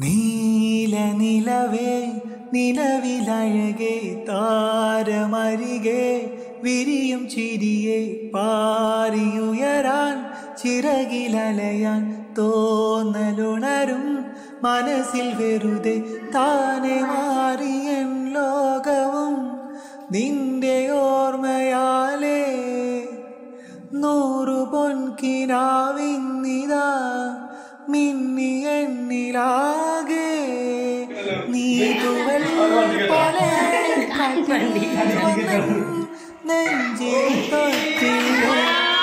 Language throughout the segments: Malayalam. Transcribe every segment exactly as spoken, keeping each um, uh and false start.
നീല നിലവേ നിലവിലഴകേ താരമരികെ വിരിയും ചിരിയെ പാറിയുയരാൻ ചിറകിലലയാൻ തോന്നലുണരും മനസ്സിൽ വെറുതെ താനെ മാറിയൻ ലോകവും നിന്റെ ഓർമ്മയാലേ നൂറു പൊൻകിനാവിന്നിതാ മിന്നി എന്നിലാകെ നീ തുവൽ പോലെ നെഞ്ചിൽ തൊട്ടിയോ.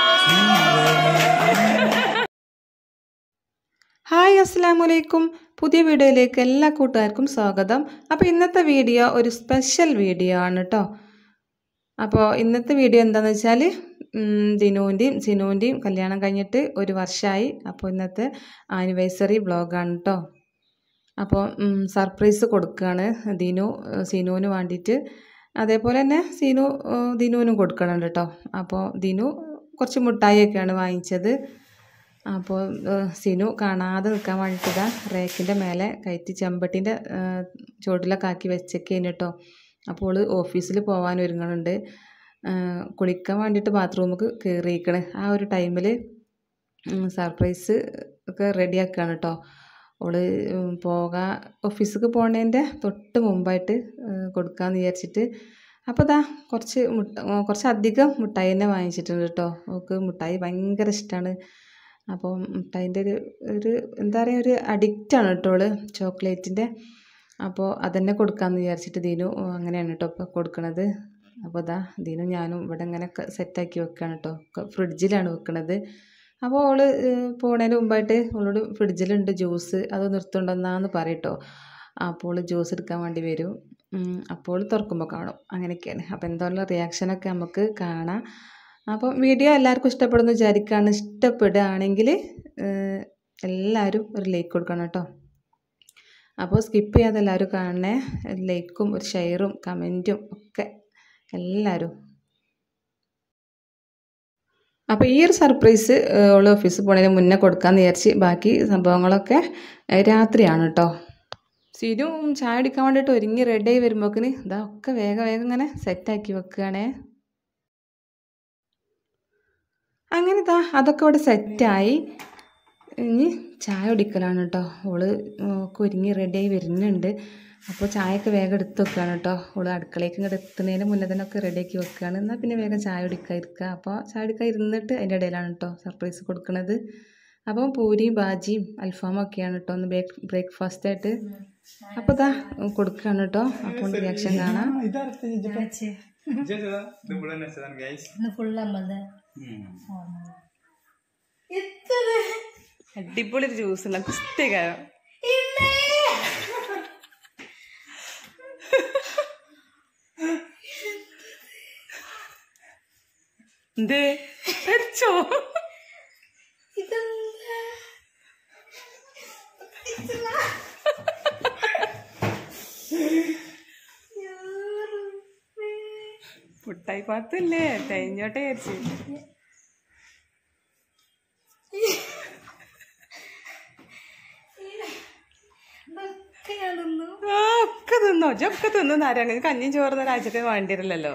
ഹായ് അസ്സലാമു അലൈക്കും. പുതിയ വീഡിയോയിലേക്ക് എല്ലാ കൂട്ടുകാർക്കും സ്വാഗതം. അപ്പോൾ ഇന്നത്തെ വീഡിയോ ഒരു സ്പെഷ്യൽ വീഡിയോ ആണ് കേട്ടോ. അപ്പോൾ ഇന്നത്തെ വീഡിയോ എന്താണെന്ന് വെച്ചാൽ ദിനുവിൻ്റെയും സിനുവിൻ്റെയും കല്യാണം കഴിഞ്ഞിട്ട് ഒരു വർഷമായി. അപ്പോൾ ഇന്നത്തെ ആനിവേഴ്സറി വ്ളോഗാണ് കേട്ടോ. അപ്പോൾ സർപ്രൈസ് കൊടുക്കുകയാണ് ദിനു സിനുവിന് വേണ്ടിയിട്ട്. അതേപോലെ തന്നെ സിനു ദിനുവിനും കൊടുക്കണം കേട്ടോ. അപ്പോൾ ദിനു കുറച്ച് മിഠായിയൊക്കെയാണ് വാങ്ങിച്ചത്. അപ്പോൾ സിനു കാണാതെ നിൽക്കാൻ വേണ്ടിയിട്ടാ റേക്കിൻ്റെ മേലെ കയറ്റി ചെമ്പട്ടിൻ്റെ ചുവട്ടിലൊക്കെ ആക്കി വെച്ചേക്കേന് കേട്ടോ. അപ്പോൾ ഓഫീസിൽ പോകാൻ ഒരുങ്ങുന്നുണ്ട്. കുളിക്കാൻ വേണ്ടിയിട്ട് ബാത്റൂമിൽ കയറിയിരിക്കണേ ആ ഒരു ടൈമിൽ സർപ്രൈസ് ഒക്കെ റെഡിയാക്കുകയാണ് കേട്ടോ. അവള് പോകാൻ ഓഫീസിലേക്ക് പോകണതിൻ്റെ തൊട്ട് മുമ്പായിട്ട് കൊടുക്കാമെന്ന് വിചാരിച്ചിട്ട്. അപ്പോൾ ഇതാ കുറച്ച് മുട്ട കുറച്ചധികം മിഠായി തന്നെ വാങ്ങിച്ചിട്ടുണ്ട് കേട്ടോ. അവൾക്ക് മിഠായി ഭയങ്കര ഇഷ്ടമാണ്. അപ്പോൾ മിഠായിൻ്റെ ഒരു ഒരു എന്താ പറയുക ഒരു അഡിക്റ്റാണ് കേട്ടോ അവള് ചോക്ലേറ്റിൻ്റെ. അപ്പോൾ അതന്നെ കൊടുക്കാമെന്ന് വിചാരിച്ചിട്ട് ദീനു അങ്ങനെയാണ് കേട്ടോ ഇപ്പോൾ കൊടുക്കണത്. അപ്പോൾ ഇതാ ദീനു ഞാനും ഇവിടെ ഇങ്ങനെ സെറ്റാക്കി വെക്കുകയാണ് കേട്ടോ. ഫ്രിഡ്ജിലാണ് വെക്കണത്. അപ്പോൾ അവൾ പോണതിന് മുമ്പായിട്ട് അവളോട് ഫ്രിഡ്ജിലുണ്ട് ജ്യൂസ്, അത് നിർത്തുണ്ടെന്നാന്ന് പറയട്ടോ. അപ്പോൾ ജ്യൂസ് എടുക്കാൻ വേണ്ടി വരും. അപ്പോൾ തുറക്കുമ്പോൾ കാണും. അങ്ങനെയൊക്കെയാണ്. അപ്പോൾ എന്തായാലും റിയാക്ഷനൊക്കെ നമുക്ക് കാണാം. അപ്പം വീഡിയോ എല്ലാവർക്കും ഇഷ്ടപ്പെടുന്നു വിചാരിക്കുകയാണ്. ഇഷ്ടപ്പെടുകയാണെങ്കിൽ എല്ലാവരും ഒരു ലൈക്ക് കൊടുക്കണം കേട്ടോ. അപ്പോൾ സ്കിപ്പ് ചെയ്യാതെ എല്ലാവരും കാണണേ. ലൈക്കും ഒരു ഷെയറും കമൻറ്റും ഒക്കെ എല്ലാവരും. അപ്പോൾ ഈ ഒരു സർപ്രൈസ് അവൾ ഓഫീസിൽ പോണതിന് മുന്നേ കൊടുക്കാമെന്ന് വിചാരിച്ച് ബാക്കി സംഭവങ്ങളൊക്കെ രാത്രിയാണ് കേട്ടോ. സിനും ചായ അടിക്കാൻ വേണ്ടിയിട്ട് ഒരുങ്ങി റെഡിയായി വരുമ്പോക്കിന് ഇതാ ഒക്കെ വേഗം വേഗം ഇങ്ങനെ സെറ്റാക്കി വെക്കുകയാണേ. അങ്ങനെ ഇതാ അതൊക്കെ ഇവിടെ സെറ്റായി. ഇനി ചായ കുടിക്കലാണ് കേട്ടോ. ഓള് ഒക്കെ ഒരുങ്ങി റെഡിയായി വരുന്നുണ്ട്. അപ്പോൾ ചായയൊക്കെ വേഗം എടുത്ത് വെക്കുകയാണ് കേട്ടോ. ഓള് അടുക്കളയ്ക്ക് ഇങ്ങോട്ട് എത്തുന്നതിന് മുന്നേ തന്നെ ഒക്കെ റെഡിയാക്കി വെക്കുകയാണ്. എന്നാൽ പിന്നെ വേഗം ചായ കുടിക്കാൻ ഇരിക്കുക. അപ്പോൾ ചായ കുടിക്കാൻ ഇരുന്നിട്ട് അതിൻ്റെ ഇടയിലാണ് കേട്ടോ സർപ്രൈസ് കൊടുക്കുന്നത്. അപ്പം പൂരിയും ബാജിയും അൽഫാമും ഒക്കെയാണ് കേട്ടോ ഒന്ന് ബ്രേക്ക് ബ്രേക്ക്ഫാസ്റ്റായിട്ട്. അപ്പോൾ ഇതാ കൊടുക്കുകയാണ് കേട്ടോ. അപ്പോൾ റിയാക്ഷൻ കാണാം. അടിപൊളി ജ്യൂസ് ഉണ്ട് പുസ്തകം. എന്തേ പഠിച്ചോ? പുട്ടായി പാത്തല്ലേ തേഞ്ഞോട്ടെ വിചാരിച്ചു. ഒക്കെ തിന്നോ ജൊക്കെ തിന്നു നാരായണ കഞ്ഞിയും ചോറുന്ന രാജ്യത്തിന് വേണ്ടിയില്ലല്ലോ.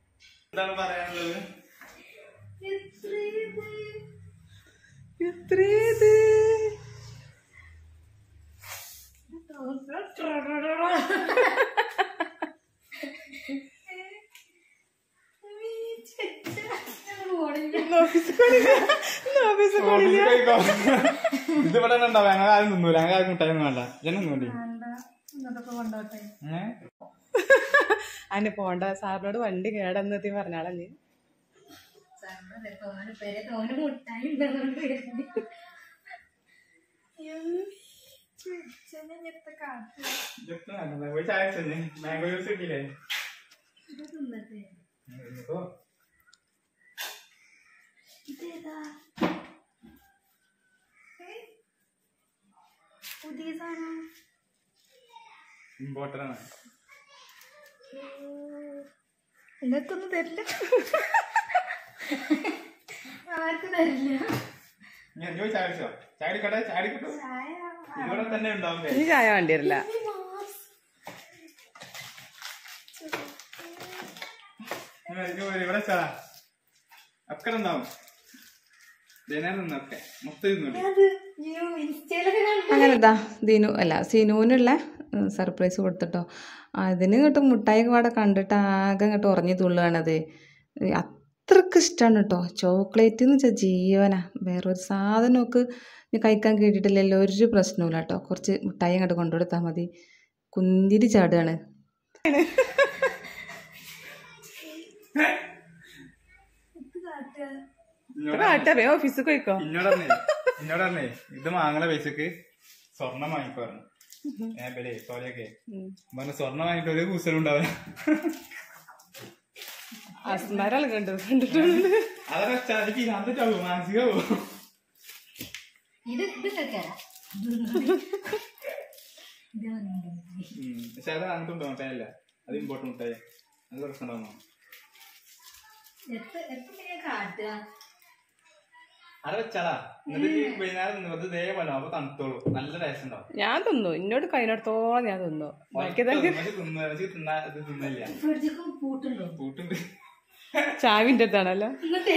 എത്രേത് അതിന് പോണ്ട സാറിനോട് വണ്ടി കേടന്നെത്തി പറഞ്ഞാളഞ്ഞ്. പുതിയ സാധനം ഇമ്പോർട്ടൻ്റ് നിങ്ങൾക്കൊന്നും തരില്ല, ആർക്കും തരില്ല. ഞാൻ ചോദിച്ചാൽ ചാടിക്കട്ടെ ചാടിക്കട്ടെ ഇവിടെ തന്നെ ഉണ്ടാവും. ഈ ചായ വേണ്ടി വരില്ല. ഇവിടെ ചാടാ ഒക്കെ ഉണ്ടാവും. ജനൊക്കെ മൊത്തം അങ്ങനെ ഇതാ ദീനു അല്ല സീനുവിനുള്ള സർപ്രൈസ് കൊടുത്തിട്ടോ. അതിന് ഇങ്ങോട്ട് മുട്ടായി പാടെ കണ്ടിട്ട് ആകെ ഇങ്ങോട്ട് ഉറഞ്ഞു തുള്ളുകയാണത്. അത്രക്ക് ഇഷ്ടമാണ് കേട്ടോ ചോക്ലേറ്റ് എന്ന് വെച്ചാൽ ജീവനാ. വേറൊരു സാധനമൊക്കെ കഴിക്കാൻ കേട്ടിട്ടില്ലല്ലോ, ഒരു പ്രശ്നമില്ല കേട്ടോ. കുറച്ച് മുട്ടായി അങ്ങോട്ട് കൊണ്ടുകൊടുത്താൽ മതി. കുന്തിരി ചാടുകയാണ്. ഓഫീസിൽ പോയിക്കോ. ഇന്നോടേ ഇന്നോടേ ഇത് വാങ്ങണ പൈസക്ക് സ്വർണം വാങ്ങിക്കോ പറഞ്ഞു. ഞാൻ വില തോലയൊക്കെ പറഞ്ഞ സ്വർണം വാങ്ങിട്ട് ഒരു കൂസലും ഉണ്ടാവില്ല. അസ്മാരാൾ കണ്ടു കണ്ടിട്ടുണ്ട്. അതൊക്കെ ചതിക്ക് ചാവും മാനസികവും. പക്ഷെ അത് അങ്ങോട്ടുണ്ടോ മുട്ടായല്ല, അത് ഇമ്പോർട്ടൻ്റ് മുട്ടായ. അത് പ്രശ്നമുണ്ടാവുന്നു. അവിടെ വെച്ചാളാ എന്നിട്ട് വൈകുന്നേരം നിന്നത് ഇതേപോലെ അപ്പൊ തണുത്തോളൂ. നല്ല ടേസ്റ്റ് ഉണ്ടാവും. ഞാൻ തിന്നു, എന്നോട് കഴിഞ്ഞിടത്തോളം ഞാൻ തിന്നു. തിന്നില്ല പൂട്ടുണ്ട്. ചാവിന്റെ അടുത്താണല്ലോ.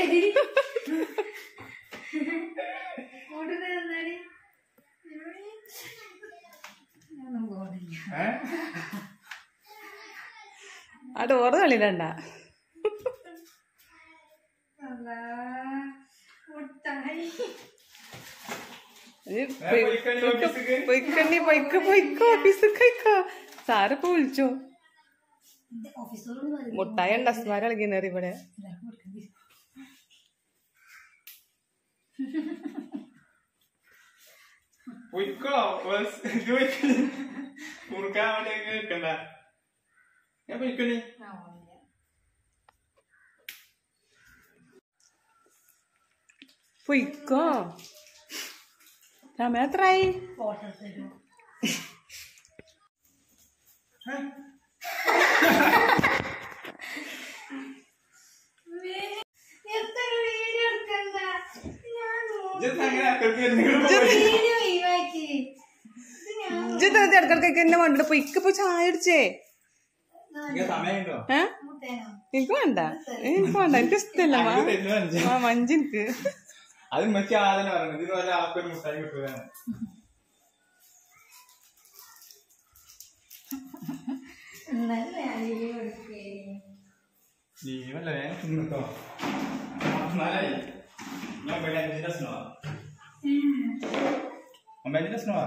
ആ ഡോറ് കളിയിലണ്ട. പൊയ്ക്കണ്ണി പൊയ്ക്കോ പൊയ്ക്കോ ഓഫീസിൽ കഴിക്കോ. സാറിപ്പോ വിളിച്ചോ. മുട്ടായി ഉണ്ട് അസ്മാര കളിക്കുന്നേറി ഇവിടെ. പൊയ്ക്കോ കുറുക്കാൻ വേണ്ടി നിൽക്കണ്ട. ഞാൻ പൊയ്ക്കണേ. പൊയ്ക്കോ. സമയം എത്രയായി? ഇടക്കിടക്കൊക്കെ എന്നെ വേണ്ട. പൊയ്ക്ക് പോയി ചായ അടിച്ചേ. എനിക്ക് വേണ്ട എനിക്ക് വേണ്ട എനിക്ക് ഇഷ്ടല്ല മഞ്ച്. എനിക്ക് അത് മറ്റേ ആദ്യം പറഞ്ഞു ഇത് വല്ല ആൾക്കൊരു മുട്ടായി കിട്ടുകയാണ്. ലീവല്ലേ തിന്നോ. ഞാൻ അഞ്ചിന്റെ സ്നോവാ അമ്പതിന്റെ സ്നോവാ.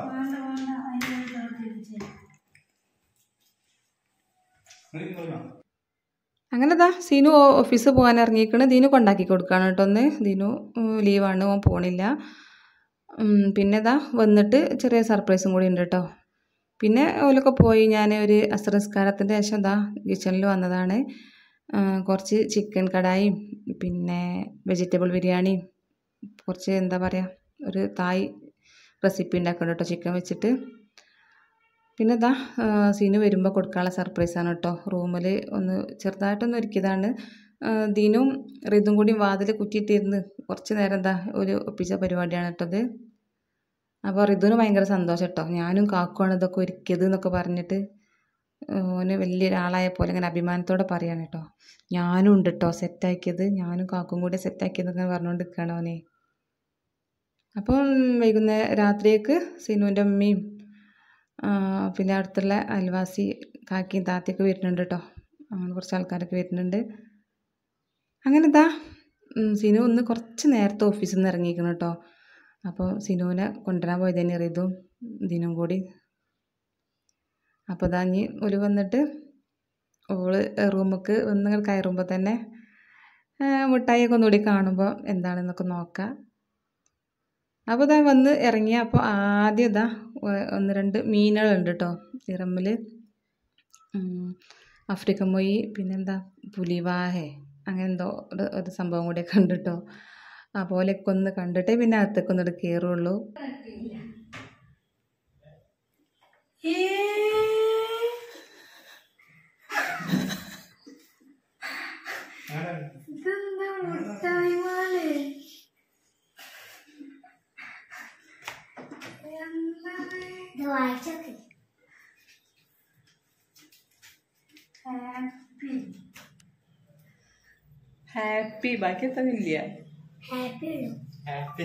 അങ്ങനെതാ സീനു ഓഫീസിൽ പോകാൻ ഇറങ്ങിയിരിക്കണ്. ദീനു കൊണ്ടാക്കി കൊടുക്കുകയാണ് കേട്ടോ. ഒന്ന് ദീനു ലീവാണ്, ഓൻ പോണില്ല. പിന്നെ ഇതാ വന്നിട്ട് ചെറിയ സർപ്രൈസും കൂടി ഉണ്ട് കേട്ടോ. പിന്നെ ഓലൊക്കെ പോയി ഞാൻ ഒരു അസ്രസ്കാരത്തിൻ്റെ ശേഷം ഇതാ കിച്ചണിൽ വന്നതാണ്. കുറച്ച് ചിക്കൻ കടായും പിന്നെ വെജിറ്റബിൾ ബിരിയാണിയും കുറച്ച് എന്താ പറയുക ഒരു തായ് റെസിപ്പി ഉണ്ടാക്കണം കേട്ടോ ചിക്കൻ വെച്ചിട്ട്. പിന്നെ ഇതാ സീനു വരുമ്പോൾ കൊടുക്കാനുള്ള സർപ്രൈസാണ് കേട്ടോ. റൂമിൽ ഒന്ന് ചെറുതായിട്ടൊന്ന് ഒരുക്കിയതാണ്. ദീനും റിതും കൂടി വാതിൽ കുറ്റിയിട്ടിരുന്ന് കുറച്ച് നേരം എന്താ ഒരു ഒപ്പിച്ച പരിപാടിയാണ് കേട്ടത്. അപ്പോൾ റിതുവിന് ഭയങ്കര സന്തോഷം കേട്ടോ. ഞാനും കാക്കുവാണ് ഇതൊക്കെ ഒരുക്കിയത് എന്നൊക്കെ പറഞ്ഞിട്ട് ഓന് വലിയൊരാളായ പോലെ ഇങ്ങനെ അഭിമാനത്തോടെ പറയാണ് കേട്ടോ. ഞാനും ഉണ്ട് കേട്ടോ സെറ്റാക്കിയത്, ഞാനും കാക്കും കൂടി സെറ്റാക്കിയതെന്നൊക്കെ പറഞ്ഞുകൊണ്ട് നിൽക്കുകയാണ് ഓനെ. അപ്പം വൈകുന്നേരം രാത്രിയേക്ക് സീനുവിൻ്റെ അമ്മയും പിന്നെ അടുത്തുള്ള അയൽവാസി കാക്കിയും താത്തയൊക്കെ വരുന്നുണ്ട് കേട്ടോ. അങ്ങനെ കുറച്ച് ആൾക്കാരൊക്കെ വരുന്നുണ്ട്. അങ്ങനെ ഇതാ സിനു ഒന്ന് കുറച്ച് നേരത്തെ ഓഫീസിൽ നിന്ന് ഇറങ്ങിയിരിക്കണം കേട്ടോ. അപ്പോൾ സിനുവിനെ കൊണ്ടുവരാൻ പോയത് തന്നെ അറിയതും ദിനും കൂടി. അപ്പോൾ ഇതാ ഇനി ഒരു വന്നിട്ട് ഓള് റൂമിലേക്ക് വന്ന് കയറുമ്പോൾ തന്നെ മിഠായിയൊക്കെ ഒന്നുകൂടി കാണുമ്പോൾ എന്താണെന്നൊക്കെ നോക്കാം. അപ്പോൾ ഇതാ വന്ന് ഇറങ്ങിയ അപ്പോൾ ആദ്യം ഇതാ ഒന്ന് രണ്ട് മീനുകളുണ്ട് കേട്ടോ ഇറമ്മിൽ. ആഫ്രിക്കൻ മൊയ് പിന്നെന്താ പുലിവാഹേ അങ്ങനെ എന്തോ ഒരു ഒരു സംഭവം കൂടിയൊക്കെ ഉണ്ട് കേട്ടോ. അപ്പോലൊക്കെ ഒന്ന് കണ്ടിട്ടേ പിന്നെ അകത്തേക്ക് ഒന്നിട്ട് കയറുള്ളൂ. ഹാപ്പി ബാക്കി എത്തുന്നില്ല. ഹാപ്പി ഹാപ്പി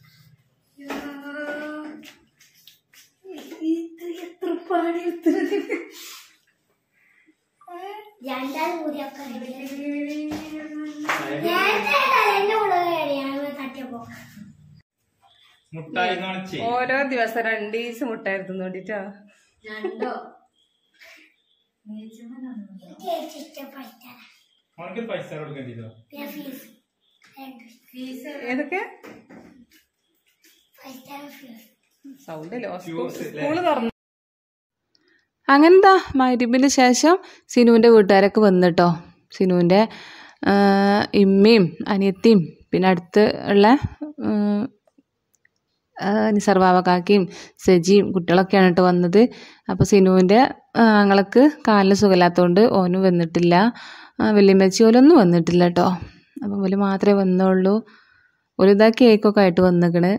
എത്ര പണി രണ്ടാൾ കൂടിയൊക്കെ മുട്ടായി ഓരോ ദിവസം രണ്ട് ദിവസം മുട്ടായിരുന്നു നോണ്ടിട്ടോ. രണ്ടോ അവർക്ക് പൈസ കൊടുക്കേണ്ടിട്ടോ. ഏതൊക്കെ സൗണ്ട് സ്കൂള് തുറന്നു. അങ്ങനെന്താ മഗ്‌രിബിന് ശേഷം സിനുവിൻ്റെ വീട്ടുകാരൊക്കെ വന്നിട്ടോ. സിനുവിൻ്റെ ഇമ്മയും അനിയത്തിയും പിന്നെ അടുത്ത് ഉള്ള നിസർവാവ കാക്കയും സജിയും കുട്ടികളൊക്കെയാണ് കേട്ടോ വന്നത്. അപ്പോൾ സിനുവിൻ്റെ ആങ്ങൾക്ക് കാലിന് സുഖമില്ലാത്തതുകൊണ്ട് ഓനും വന്നിട്ടില്ല, വല്യമ്മച്ചി ഓലൊന്നും വന്നിട്ടില്ല കേട്ടോ. അപ്പം ഓല് മാത്രമേ വന്നുള്ളൂ. ഒരു ഇതാ കേക്കൊക്കെ ആയിട്ട് വന്നിക്കണ്.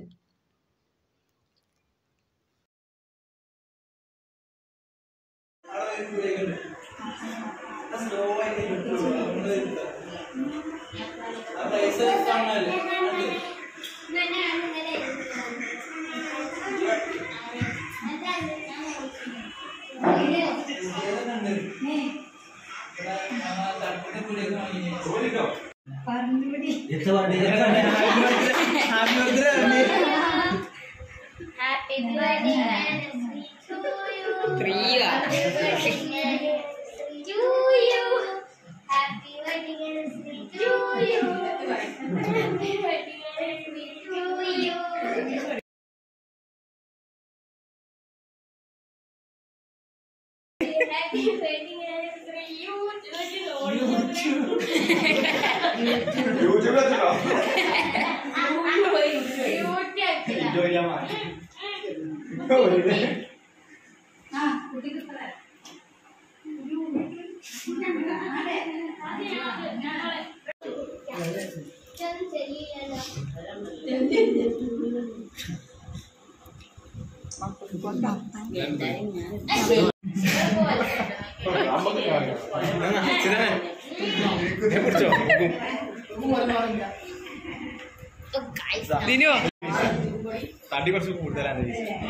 തടി കുറച്ച് കൂടുതലാണ്.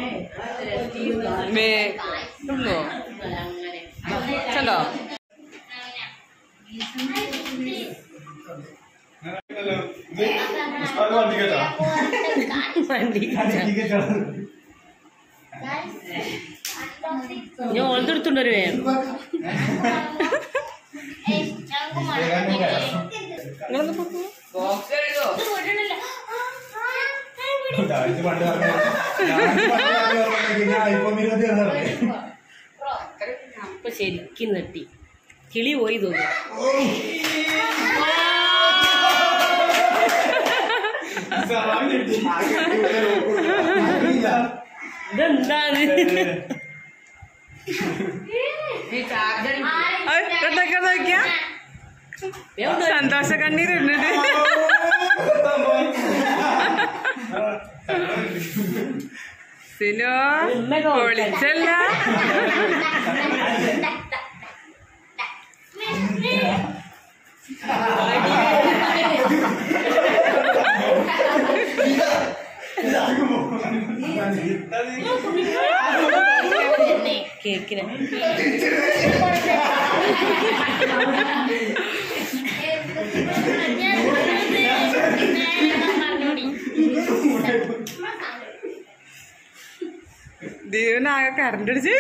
ചെണ്ടോ ഞാൻ ഓൾതെടുത്തുണ്ടൊരു അപ്പൊ ശരിക്കും നെട്ടി കിളി പോയി തോന്നി. ഇതെന്താണ് സന്തോഷ കണ്ണീരുണ്ട്. സിനോ പൊളിച്ചല്ല. കേക്കിന് ദൈവനാകെ കറണ്ട് അടിച്ച്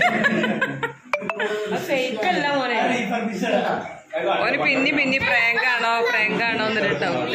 ഫേക്കല്ല മോനെ. ഓന് പിന്നി പിന്നി പ്രാങ്കാണോ പ്രാങ്കാണോ എന്നൊരു ഡൗട്ട്.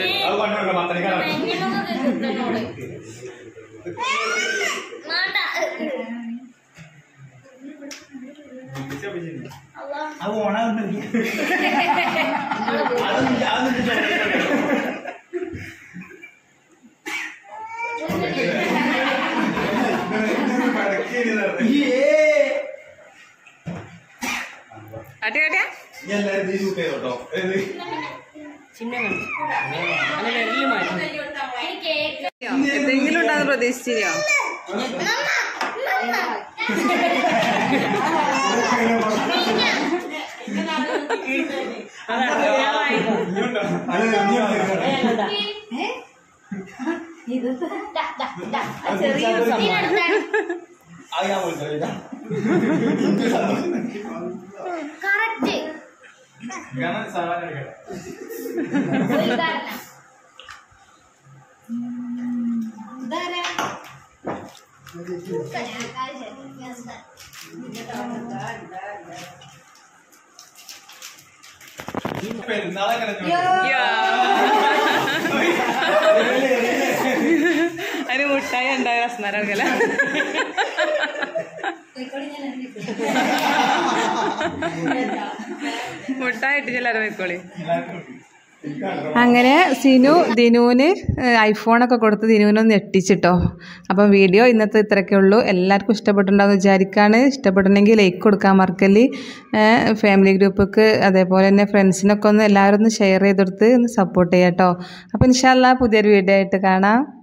എന്തെങ്കിലും ഉണ്ടാകുന്ന പ്രതീക്ഷിച്ചോ? ചെറിയൊരു സംഭവം. കറക്റ്റ് അതിന് മുട്ടായി ഉണ്ടായ രസ്മരകല മുട്ടായി ഇട്ട് ചെല്ലാരും വെക്കോളി. അങ്ങനെ സിനു ദിനുവിന് ഐഫോണൊക്കെ കൊടുത്ത് ദിനുവിനൊന്ന് ഞെട്ടിച്ചിട്ടോ. അപ്പം വീഡിയോ ഇന്നത്തെ ഇത്രയൊക്കെ ഉള്ളൂ. എല്ലാവർക്കും ഇഷ്ടപ്പെട്ടിട്ടുണ്ടാവുമെന്ന് വിചാരിക്കുകയാണ്. ഇഷ്ടപ്പെട്ടിട്ടുണ്ടെങ്കിൽ ലൈക്ക് കൊടുക്കാൻ മറക്കല്ലേ. ഫാമിലി ഗ്രൂപ്പൊക്കെ അതേപോലെ തന്നെ ഫ്രണ്ട്സിനൊക്കെ ഒന്ന് എല്ലാവരും ഒന്ന് ഷെയർ ചെയ്തെടുത്ത് ഒന്ന് സപ്പോർട്ട് ചെയ്യാം കേട്ടോ. അപ്പോൾ ഇൻഷാ അല്ലാഹ് പുതിയൊരു വീഡിയോ ആയിട്ട് കാണാം.